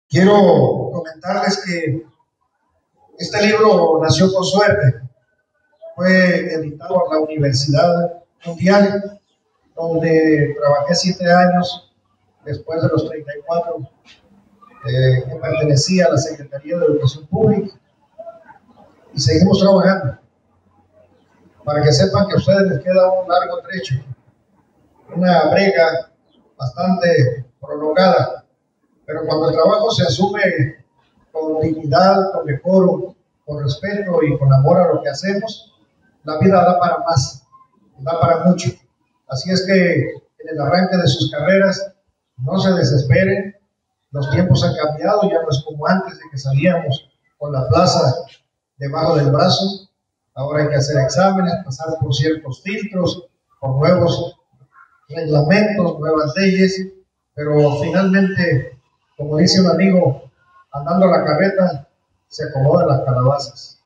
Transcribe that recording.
Quiero comentarles que este libro nació con suerte. Fue editado por la Universidad Mundial, donde trabajé 7 años después de los 34, que pertenecía a la Secretaría de Educación Pública, y seguimos trabajando. Para que sepan que a ustedes les queda un largo trecho, una brega bastante prolongada, pero cuando el trabajo se asume con dignidad, con decoro, con respeto y con amor a lo que hacemos, la vida da para más, da para mucho. Así es que en el arranque de sus carreras no se desesperen, los tiempos han cambiado, ya no es como antes de que salíamos con la plaza debajo del brazo. Ahora hay que hacer exámenes, pasar por ciertos filtros, por nuevos reglamentos, nuevas leyes, pero finalmente, como dice un amigo, andando la carreta se acomodan las calabazas.